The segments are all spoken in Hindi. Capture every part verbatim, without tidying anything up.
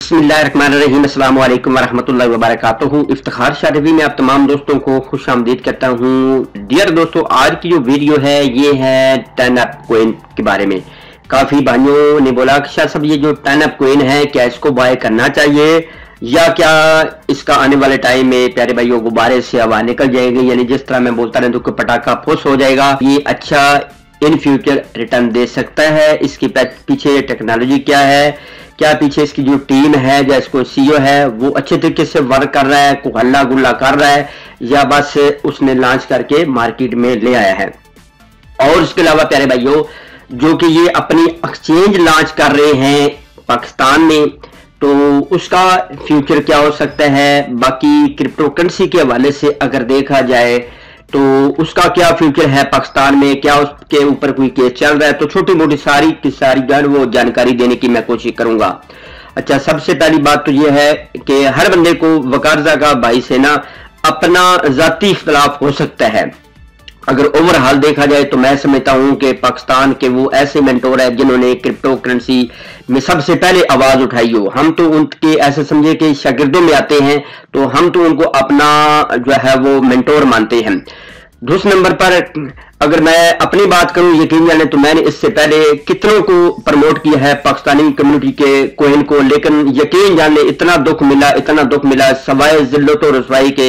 बिस्मिल्लाहिर्रहमानिर्रहीम, अस्सलाम वालेकुम वरहमतुल्लाहि वबरकातुहू। इफ्तिखार शाह टीवी में आप तमाम दोस्तों को खुश आमदीद करता हूँ। डियर दोस्तों, आज की जो वीडियो है ये है टर्न अप कोइन के बारे में। काफ़ी भाइयों ने बोला कि शाह साहब ये जो टर्न अप कोइन है क्या इसको बाय करना चाहिए या क्या इसका आने वाले टाइम में प्यारे भाइयों गुब्बारे से हवा निकल जाएगी, यानी जिस तरह मैं बोलता रहूँ तो पटाखा फुस हो जाएगा। ये अच्छा इन फ्यूचर रिटर्न दे सकता है। इसके पीछे टेक्नोलॉजी क्या है, क्या पीछे इसकी जो टीम है या इसको सीईओ है वो अच्छे तरीके से वर्क कर रहा है, को हल्ला गुल्ला कर रहा है या बस उसने लॉन्च करके मार्केट में ले आया है। और इसके अलावा प्यारे भाइयों जो कि ये अपनी एक्सचेंज लॉन्च कर रहे हैं पाकिस्तान में, तो उसका फ्यूचर क्या हो सकता है। बाकी क्रिप्टो करेंसी के हवाले से अगर देखा जाए तो उसका क्या फ्यूचर है पाकिस्तान में, क्या उसके ऊपर कोई केस चल रहा है, तो छोटी मोटी सारी की सारी जान वो जानकारी देने की मैं कोशिश करूंगा। अच्छा, सबसे पहली बात तो ये है कि हर बंदे को वकारजा का भाई से ना अपना जाती इख्तलाफ हो सकता है। अगर ओवरऑल देखा जाए तो मैं समझता हूं कि पाकिस्तान के वो ऐसे मेंटोर है जिन्होंने क्रिप्टो करेंसी में सबसे पहले आवाज उठाई हो। हम तो उनके ऐसे समझे कि शागिर्दों में आते हैं, तो हम तो उनको अपना जो है वो मेंटोर मानते हैं। दूसरे नंबर पर अगर मैं अपनी बात करूं, यकीन जाने तो मैंने इससे पहले कितनों को प्रमोट किया है पाकिस्तानी कम्युनिटी के कोइन को, लेकिन यकीन जाने इतना दुख मिला इतना दुख मिला सवाए जिल्लत और रसवाई के,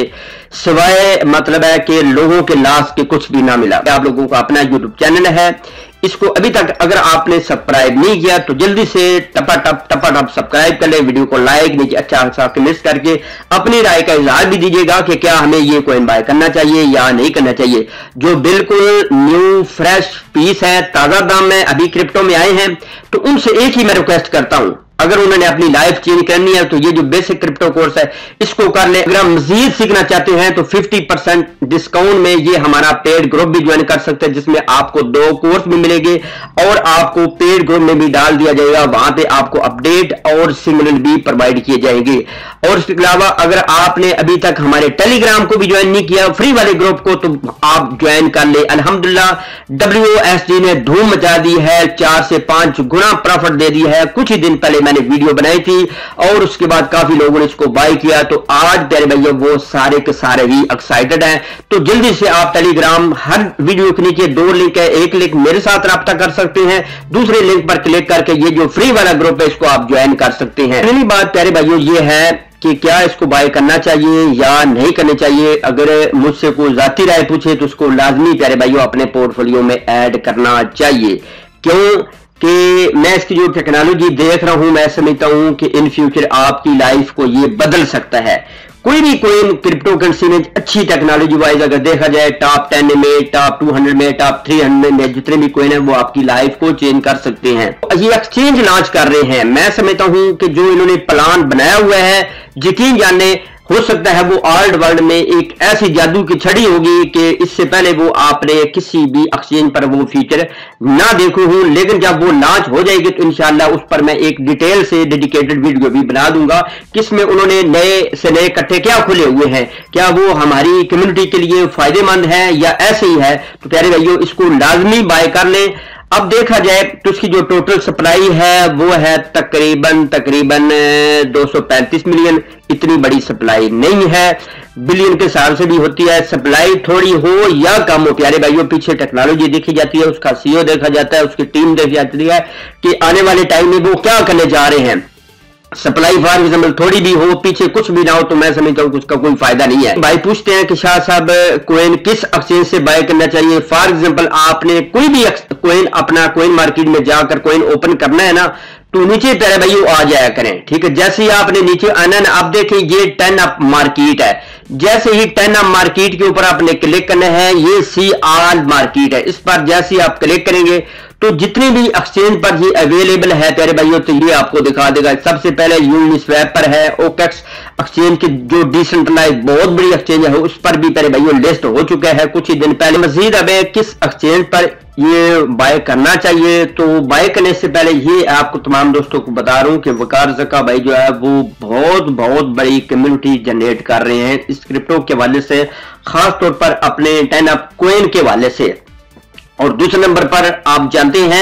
सिवाय मतलब है कि लोगों के लाश के कुछ भी ना मिला। आप लोगों का अपना यूट्यूब चैनल है, इसको अभी तक अगर आपने सब्सक्राइब नहीं किया तो जल्दी से टपा टप टपा टप सब्सक्राइब कर ले, वीडियो को लाइक नीचे अच्छा अच्छा कमेंट करके अपनी राय का इजहार भी दीजिएगा कि क्या हमें ये कोइन बाय करना चाहिए या नहीं करना चाहिए। जो बिल्कुल न्यू फ्रेश पीस है, ताजा दाम में अभी क्रिप्टो में आए हैं, तो उनसे एक ही मैं रिक्वेस्ट करता हूं, अगर उन्होंने अपनी लाइफ चेंज करनी है तो ये जो बेसिक क्रिप्टो कोर्स है इसको कर ले। अगर आप मजीद सीखना चाहते हैं तो पचास परसेंट डिस्काउंट में ये हमारा पेड ग्रुप भी ज्वाइन कर सकते हैं, जिसमें आपको दो कोर्स भी मिलेंगे और आपको पेड ग्रुप में भी डाल दिया जाएगा। वहां पे आपको अपडेट और सिग्नल भी प्रोवाइड किए जाएंगे। और इसके अलावा अगर आपने अभी तक हमारे टेलीग्राम को भी ज्वाइन नहीं किया, फ्री वाले ग्रुप को, तो आप ज्वाइन कर ले। अल्हम्दुलिल्लाह डब्ल्यू एस डी ने धूम मचा दी है, चार से पांच गुना प्रॉफिट दे दी है। कुछ ही दिन पहले मैंने वीडियो बनाई थी और उसके बाद काफी लोगों ने इसको बाय किया, तो आज प्यारे भैया वो सारे के सारे ही एक्साइटेड हैं। तो जल्दी से आप टेलीग्राम, हर वीडियो के नीचे दो लिंक है, एक लिंक मेरे साथ रब्ता कर सकते हैं, दूसरे लिंक पर क्लिक करके ये जो फ्री वाला ग्रुप है इसको आप ज्वाइन कर सकते हैं। पहली बात प्यारे भाइयों ये है कि क्या इसको बाय करना चाहिए या नहीं करना चाहिए। अगर मुझसे कोई जाती राय पूछे तो उसको लाजमी प्यारे भाइयों अपने पोर्टफोलियो में ऐड करना चाहिए। क्यों कि मैं इसकी जो टेक्नोलॉजी देख रहा हूं, मैं समझता हूं कि इन फ्यूचर आपकी लाइफ को ये बदल सकता है। कोई भी कोइन क्रिप्टो करेंसी में अच्छी टेक्नोलॉजी वाइज अगर देखा जाए टॉप टेन में, टॉप टू हंड्रेड में, टॉप थ्री हंड्रेड में जितने भी कोइन है वो आपकी लाइफ को चेंज कर सकते हैं। ये एक्सचेंज लॉन्च कर रहे हैं, मैं समझता हूं कि जो इन्होंने प्लान बनाया हुआ है, यकीन जाने हो सकता है वो ऑल्ड वर्ल्ड में एक ऐसी जादू की छड़ी होगी कि इससे पहले वो आपने किसी भी एक्सचेंज पर वो फीचर ना देखो हो, लेकिन जब वो लॉन्च हो जाएगी तो इंशाल्लाह उस पर मैं एक डिटेल से डेडिकेटेड वीडियो भी बना दूंगा कि इसमें उन्होंने नए से नए कट्टे क्या खुले हुए हैं, क्या वो हमारी कम्युनिटी के लिए फायदेमंद है या ऐसे ही है। तो प्यारे भाइयों इसको लाजमी बाय कर लें। अब देखा जाए तो इसकी जो टोटल सप्लाई है वो है तकरीबन तकरीबन दो सौ पैंतीस मिलियन। इतनी बड़ी सप्लाई नहीं है, बिलियन के हिसाब से भी होती है। सप्लाई थोड़ी हो या कम हो प्यारे भाइयों, पीछे टेक्नोलॉजी देखी जाती है, उसका सीईओ देखा जाता है, उसकी टीम देखी जाती है कि आने वाले टाइम में वो क्या करने जा रहे हैं। सप्लाई फॉर एग्जाम्पल थोड़ी भी हो, पीछे कुछ भी ना हो, तो मैं समझता हूं कि उसका कोई फायदा नहीं है। भाई पूछते हैं कि शाह साहब कोइन किस एक्सचेंज से बाय करना चाहिए। फॉर एग्जाम्पल आपने कोई भी कोइन अपना कोइन मार्केट में जाकर कोइन ओपन करना है ना, तो नीचे प्यारे भाइयों आ जाया करें, ठीक है। जैसे ही आपने नीचे आना ना, आप देखें ये टेन अप मार्केट है, जैसे ही टेन अप मार्केट के ऊपर आपने क्लिक करना है, ये सी आल मार्केट है, इस पर जैसे ही आप क्लिक करेंगे तो जितनी भी एक्सचेंज पर ये अवेलेबल है प्यारे भाइयों तो ये आपको दिखा देगा। सबसे पहले यूनिस्वैप पर है, ओकेक्स एक्सचेंज की जो डिसेंट्रलाइज बहुत बड़ी एक्सचेंज है उस पर भी प्यारे भाइयों लिस्ट हो चुका है कुछ ही दिन पहले। मजीद अब किस एक्सचेंज पर ये बाय करना चाहिए, तो बाय करने से पहले ये आपको तमाम दोस्तों को बता रहा हूं कि वकार ज़का भाई जो है वो बहुत बहुत बड़ी कम्युनिटी जनरेट कर रहे हैं इस क्रिप्टो के हवाले से, खास तौर पर अपने टेन अप कोइन के हवाले से। और दूसरे नंबर पर आप जानते हैं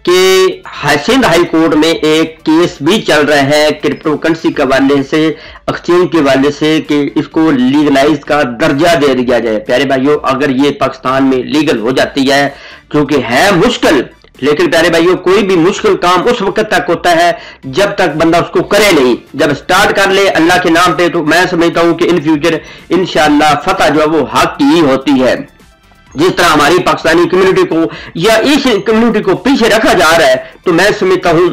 कि सिंध हाई कोर्ट में एक केस भी चल रहा है क्रिप्टो करेंसी के हवाले से, एक्सचेंज के हवाले से, कि इसको लीगलाइज का दर्जा दे दिया जाए। प्यारे भाइयों, अगर ये पाकिस्तान में लीगल हो जाती है, क्योंकि है मुश्किल, लेकिन प्यारे भाइयों कोई भी मुश्किल काम उस वक्त तक होता है जब तक बंदा उसको करे नहीं। जब स्टार्ट कर ले अल्लाह के नाम पे, तो मैं समझता हूं कि इन फ्यूचर इंशाअल्लाह फतह जो है वो हक की ही होती है। जिस तरह हमारी पाकिस्तानी कम्युनिटी को या इस कम्युनिटी को पीछे रखा जा रहा है, तो मैं समझता हूं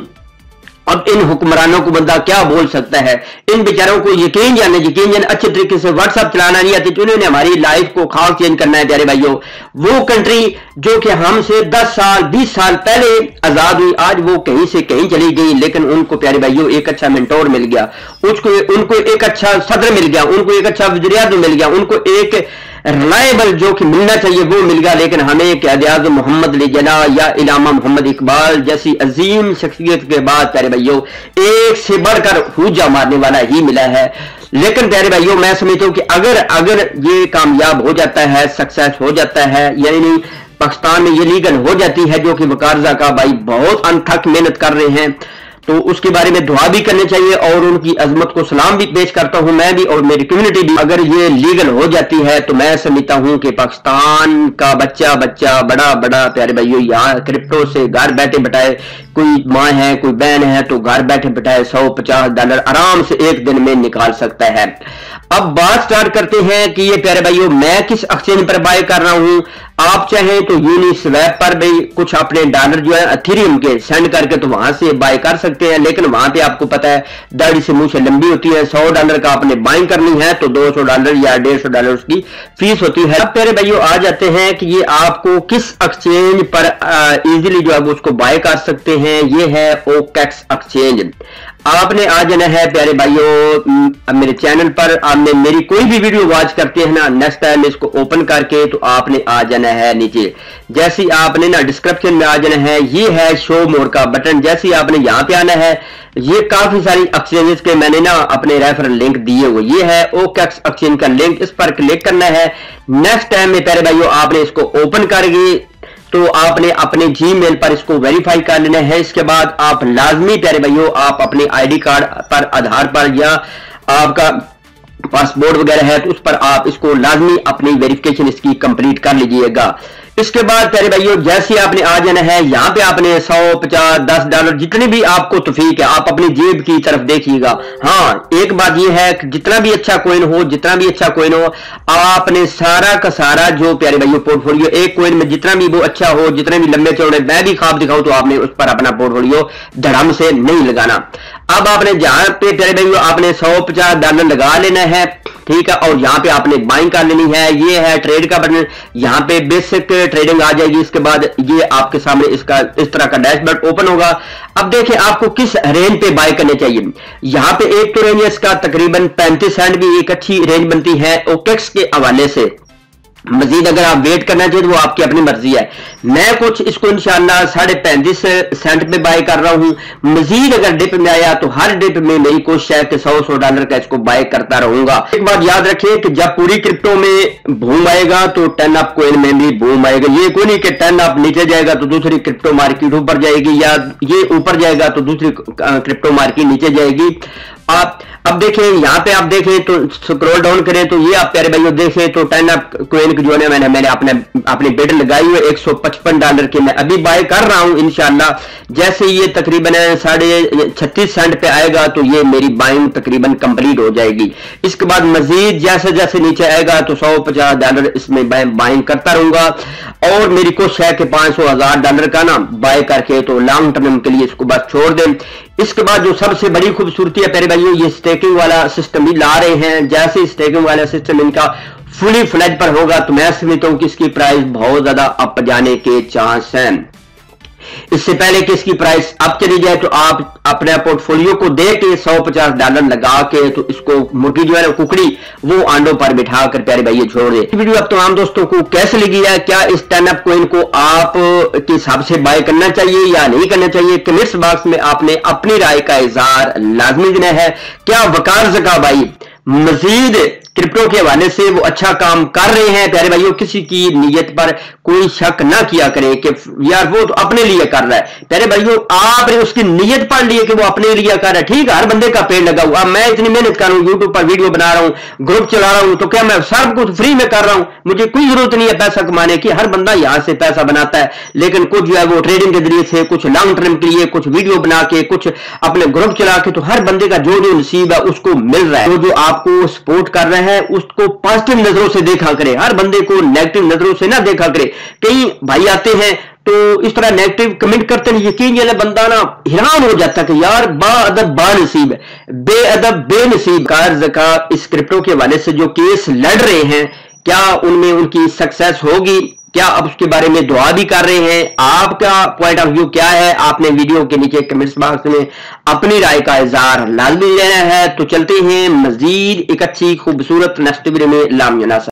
अब इन हुक्मरानों को बंदा क्या बोल सकता है। इन बेचारों को यकीन जाने यकीन जाने अच्छे तरीके से व्हाट्सएप चलाना नहीं आती, तो उन्होंने हमारी लाइफ को खास चेंज करना है। प्यारे भाइयों, वो कंट्री जो कि हमसे दस साल बीस साल पहले आजाद हुई, आज वो कहीं से कहीं चली गई, लेकिन उनको प्यारे भाइयों एक अच्छा मेंटोर मिल गया, उसको उनको एक अच्छा सदर मिल गया, उनको एक अच्छा वज़ीर-ए-आज़म मिल गया, उनको एक रिलायबल जो कि मिलना चाहिए वो मिल गया। लेकिन हमें क़ायद-ए-आज़म मोहम्मद अली जिन्नाह या इलामा मोहम्मद इकबाल जैसी अजीम शख्सियत के बाद प्यारे भाइयों एक से बढ़कर हुज्जा मारने वाला ही मिला है। लेकिन प्यारे भाइयों, मैं समझता हूं कि अगर अगर ये कामयाब हो जाता है, सक्सेस हो जाता है, यानी पाकिस्तान में ये लीगल हो जाती है, जो कि वकारजा का भाई बहुत अनथक मेहनत कर रहे हैं, तो उसके बारे में दुआ भी करनी चाहिए और उनकी अजमत को सलाम भी पेश करता हूं मैं भी और मेरी कम्युनिटी भी। अगर ये लीगल हो जाती है तो मैं समझता हूं कि पाकिस्तान का बच्चा बच्चा बड़ा बड़ा प्यारे भाइयों यहाँ क्रिप्टो से घर बैठे बैठाए, कोई माँ है कोई बहन है तो घर बैठे बैठाए सौ पचास डॉलर आराम से एक दिन में निकाल सकता है। अब बात स्टार्ट करते हैं कि ये प्यारे भाइयों मैं किस एक्सचेंज पर बाय कर रहा हूं। आप चाहें तो यूनिस्वैप पर भी कुछ अपने डॉलर जो है एथेरियम के सेंड करके तो वहां से बाय कर सकते हैं, लेकिन वहां पे आपको पता है दाढ़ी से मुंह से लंबी होती है। सौ डॉलर का आपने बाइंग करनी है तो दो सौ डॉलर या डेढ़ सौ डॉलर उसकी फीस होती है। अब प्यारे भाइयों आ जाते हैं कि ये आपको किस एक्सचेंज पर इजीली जो है वो उसको बाय कर सकते हैं। ये है ओकेक्स एक्सचेंज। आपने आ जाना है प्यारे भाइयों मेरे चैनल पर, आपने मेरी कोई भी वीडियो वॉच करते हैं ना, नेक्स्ट टाइम इसको ओपन करके तो आपने आ जाना है नीचे। जैसे आपने ना डिस्क्रिप्शन में आ जाना है, ये है शो मोर का बटन। जैसे आपने यहाँ पे आना है, ये काफी सारी एक्सचेंजेस के मैंने ना अपने रेफरल लिंक दिए हुए, ये है ओकेक्स एक्सचेंज का लिंक, इस पर क्लिक करना है। नेक्स्ट टाइम में प्यारे भाइयों आपने इसको ओपन करके तो आपने अपने जीमेल पर इसको वेरीफाई कर लेना है। इसके बाद आप लाजमी प्यारे भाइयों आप अपने आईडी कार्ड पर, आधार पर या आपका पासपोर्ट वगैरह है तो उस पर आप इसको लाजमी अपनी वेरिफिकेशन इसकी कंप्लीट कर लीजिएगा। इसके बाद प्यारे भाइयों जैसे आपने आ जाना है, यहाँ पे आपने सौ पचास दस डॉलर जितने भी आपको तौफीक है आप अपनी जेब की तरफ देखिएगा। हाँ, एक बात यह है कि जितना भी अच्छा कोइन हो जितना भी अच्छा कोइन हो आपने सारा का सारा जो प्यारे भाइयों पोर्टफोलियो एक कोइन में जितना भी वो अच्छा हो, जितने भी लंबे चौड़े मैं भी ख्वाब दिखाऊं तो आपने उस पर अपना पोर्टफोलियो धड़म से नहीं लगाना। अब आपने जहां पे प्यारे भाइयों आपने सौ पचास डॉलर लगा लेना है, ठीक है, और यहाँ पे आपने बाइंग कर लेनी है। ये है ट्रेड का बटन, यहाँ पे बेसिक ट्रेडिंग आ जाएगी। इसके बाद ये आपके सामने इसका इस तरह का डैशबोर्ड ओपन होगा। अब देखिए आपको किस रेंज पे बाय करने चाहिए। यहाँ पे एक तो रेंज इसका तकरीबन पैंतीस सेंट भी एक अच्छी रेंज बनती है ओकेक्स के हवाले से। मजीद अगर आप वेट करना चाहिए तो वो आपकी अपनी मर्जी है। मैं कुछ इसको इंशाल्लाह साढ़े पैंतीस सेंट पे बाय कर रहा हूं। मजीद अगर डिप में आया तो हर डिप में मेरी कोशिश है कि सौ सौ डॉलर का इसको बाय करता रहूंगा। एक बात याद रखिए कि जब पूरी क्रिप्टो में बूम आएगा तो टेन अप कोइन में भी बूम आएगा। ये कोई नहीं कि टेन अप नीचे जाएगा तो दूसरी क्रिप्टो मार्केट ऊपर जाएगी, या ये ऊपर जाएगा तो दूसरी क्रिप्टो मार्केट नीचे जाएगी। आप अब देखें यहाँ पे आप देखें तो स्क्रॉल डाउन करें तो ये आप प्यारे भाइयों देखें तो टेन अप कोइन जो है मैंने मैंने अपने अपनी बिड लगाई हुई एक सौ पचपन डॉलर की मैं अभी बाय कर रहा हूं इंशाल्लाह। जैसे ये तकरीबन साढ़े छत्तीस सेंट पे आएगा तो ये मेरी बाइंग तकरीबन कंप्लीट हो जाएगी। इसके बाद मजीद जैसे जैसे नीचे आएगा तो सौ पचास डॉलर इसमें बाइंग करता रहूंगा और मेरी कोशिश है कि पांच सौ हजार डॉलर का ना बाय करके तो लॉन्ग टर्म के लिए इसको बस छोड़ दें। इसके बाद जो सबसे बड़ी खूबसूरती है प्यारे भाइयों ये स्टेकिंग वाला सिस्टम भी ला रहे हैं। जैसे स्टेकिंग वाला सिस्टम इनका फुली फ्लैज पर होगा तो मैं समझता हूं कि इसकी प्राइस बहुत ज्यादा अप जाने के चांस हैं। इससे पहले कि इसकी प्राइस अप चली जाए तो आप अपने पोर्टफोलियो को दे के सौ पचास डॉलर लगा के तो इसको मुर्गी जो है ना कुकड़ी वो अंडों पर बिठा कर प्यारे भाई छोड़ दे। वीडियो अब तमाम दोस्तों को कैसे लगी है, क्या इस टेन अप कोइन को आप के हिसाब से बाय करना चाहिए या नहीं करना चाहिए, कमेंट्स बॉक्स में आपने अपनी राय का इजहार लाजमी देना है। क्या वकार ज़का भाई मजीद क्रिप्टो के हवाले से वो अच्छा काम कर रहे हैं। प्यारे भाइयों, किसी की नीयत पर कोई शक ना किया करें कि यार वो तो अपने लिए कर रहा है। प्यारे भाइयों, आपने उसकी नीयत पढ़ ली है कि वो अपने लिए कर रहा है, ठीक है, हर बंदे का पेड़ लगा हुआ। मैं इतनी मेहनत कर रहा हूँ, यूट्यूब पर वीडियो बना रहा हूँ, ग्रुप चला रहा हूँ, तो क्या मैं सब कुछ फ्री में कर रहा हूँ? मुझे कोई जरूरत नहीं है पैसा कमाने की। हर बंदा यहां से पैसा बनाता है, लेकिन कुछ जो है वो ट्रेडिंग के जरिए से, कुछ लॉन्ग टर्म के लिए, कुछ वीडियो बना के, कुछ अपने ग्रुप चला के, तो हर बंदे का जो जो नसीब है उसको मिल रहा है। तो जो आपको सपोर्ट कर रहे हैं उसको पॉजिटिव नजरों से देखा करे, हर बंदे को नेगेटिव नजरों से ना देखा करे। कई भाई आते हैं तो इस तरह नेगेटिव कमेंट करते हैं, यकीन ये बंदा ना हैरान हो जाता है कि यार बाअदब बानसीब है, बेअदब बेनसीब। कर्ज का इस क्रिप्टो के हवाले से जो केस लड़ रहे हैं, क्या उनमें उनकी सक्सेस होगी? क्या आप उसके बारे में दुआ भी कर रहे हैं? आपका पॉइंट ऑफ व्यू क्या है? आपने वीडियो के नीचे कमेंट्स बॉक्स में अपनी राय का इजहार लाजमी लेना है। तो चलते हैं मजीद एक अच्छी खूबसूरत नेक्स्ट वीडियो में। लामिया।